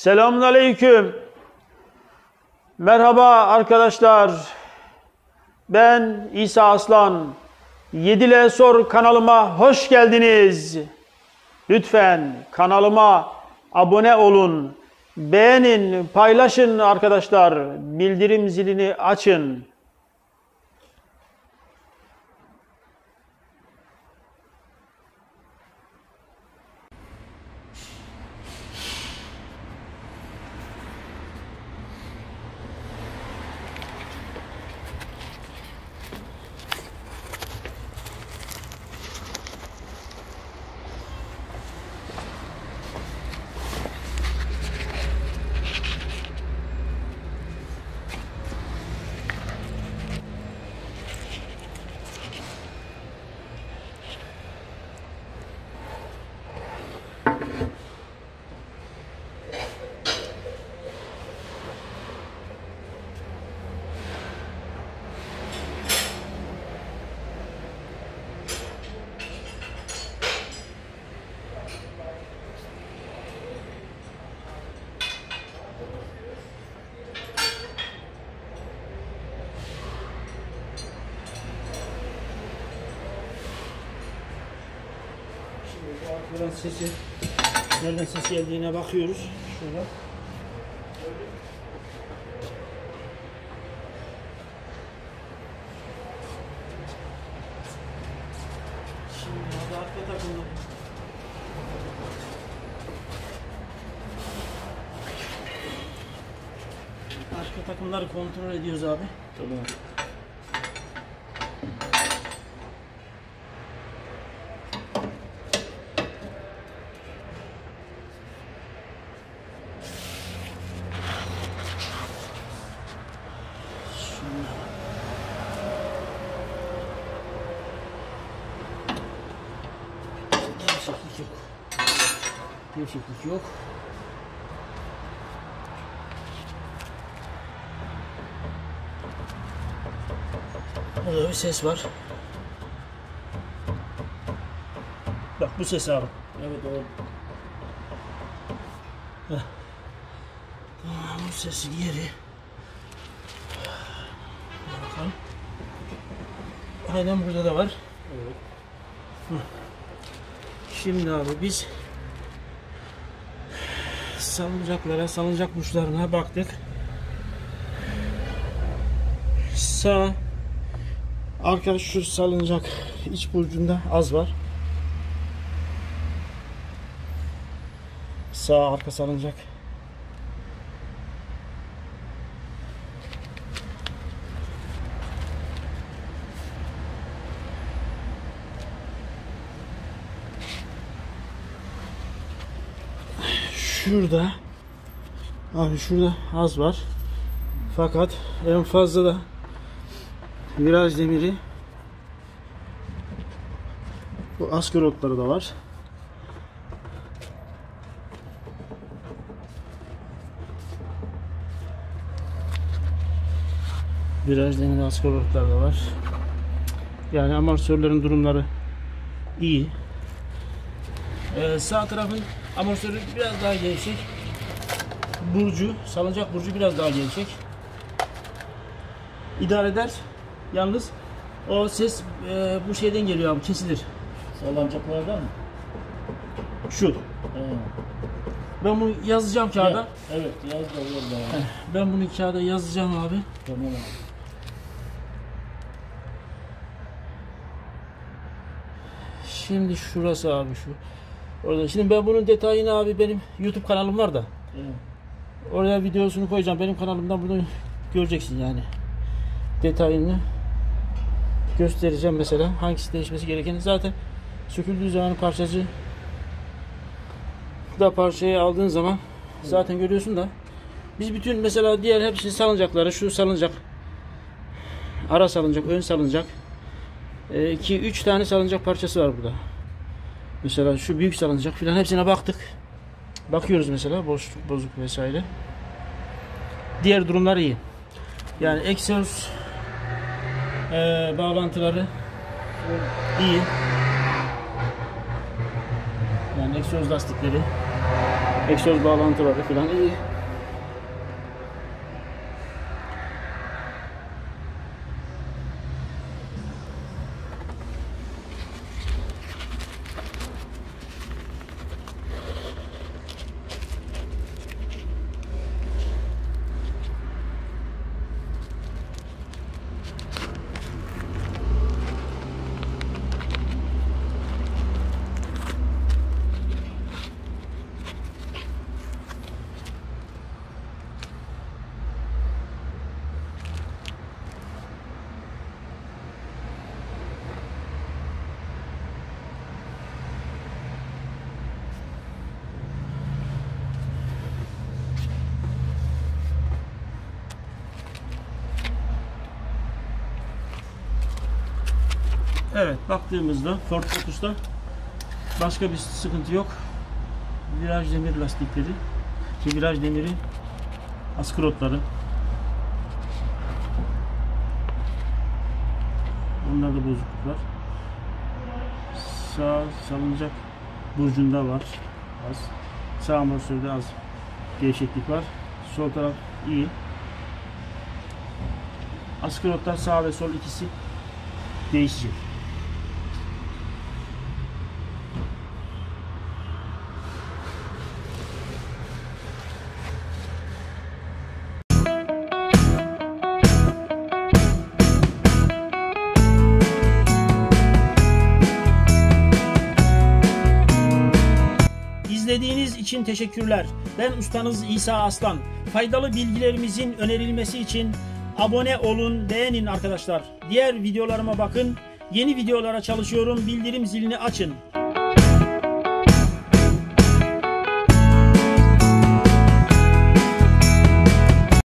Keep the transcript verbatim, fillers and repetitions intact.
Selamünaleyküm. Merhaba arkadaşlar. Ben İsa Aslan. Yedile Sor kanalıma hoş geldiniz. Lütfen kanalıma abone olun. Beğenin, paylaşın arkadaşlar. Bildirim zilini açın. Buradan sesi, nereden ses geldiğine bakıyoruz. Şöyle. Şimdi hadi arka takımda. Arka takımları kontrol ediyoruz abi. Tamam. Değişiklik yok. Değişiklik yok. Burada bir ses var. Bak bu ses abi. Evet o. Heh. Tamam, bu sesin yeri. Bakalım. Aynen burada da var. Evet. Hı. Şimdi abi biz salıncaklara, salıncak burçlarına baktık. Sağ arka şu salıncak iç burcunda az var. Sağ arka salıncak. Şurada abi şurada az var. Fakat en fazla da viraj demiri bu askı rotları da var. Viraj demiri askı rotları da var. Yani amortisörlerin durumları iyi. Ee, sağ tarafın amortisörü biraz daha gevşek. Burcu, salıncak burcu biraz daha gevşek. İdare eder. Yalnız o ses e, bu şeyden geliyor abi, kesilir. Salıncaklardan mı? Şu. He. Ben bunu yazacağım kağıda. Ya, evet, yaz da orada. Heh, ben bunu kağıda yazacağım abi. Tamam abi. Şimdi şurası abi şu. Orada. Şimdi ben bunun detayını abi benim YouTube kanalım var da. Evet. Oraya videosunu koyacağım. Benim kanalımdan bunu göreceksin yani. Detayını göstereceğim mesela. Hangisi değişmesi gereken. Zaten söküldüğü zaman parçacı da parçayı aldığın zaman zaten görüyorsun da. Biz bütün mesela diğer hepsi salıncakları, şu salıncak, ara salıncak, ön salıncak, iki üç tane salıncak parçası var burada. Mesela şu büyük salıncak filan hepsine baktık. Bakıyoruz mesela boş bozuk vesaire. Diğer durumlar iyi. Yani egzoz e, bağlantıları iyi. Yani egzoz lastikleri Egzoz bağlantıları falan iyi. Evet, baktığımızda Ford Focus'ta başka bir sıkıntı yok. Viraj demir lastikleri, viraj demiri, askrotları. Bunlarda bozukluk var. Sağ salıncak burcunda var az. Sağ amortisörde az değişiklik var. Sol taraf iyi. Askrotlar sağ ve sol ikisi değişecek. İzlediğiniz için teşekkürler. Ben ustanız İsa Aslan. Faydalı bilgilerimizin önerilmesi için abone olun, beğenin arkadaşlar. Diğer videolarıma bakın. Yeni videolara çalışıyorum. Bildirim zilini açın.